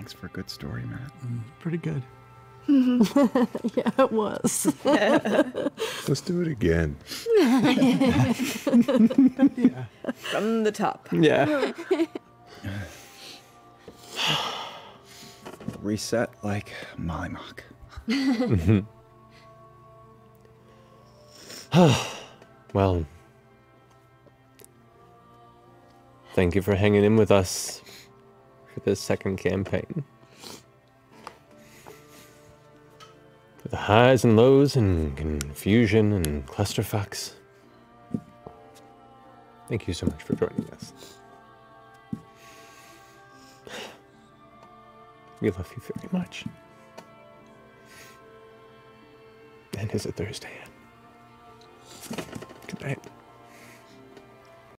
Thanks for a good story, Matt. Pretty good. Yeah, it was. Let's do it again. Yeah. From the top. Yeah. Reset like Mollymock. Well, thank you for hanging in with us for this second campaign. For the highs and lows and confusion and clusterfucks. Thank you so much for joining us. We love you very much. And is it Thursday yet? Good night.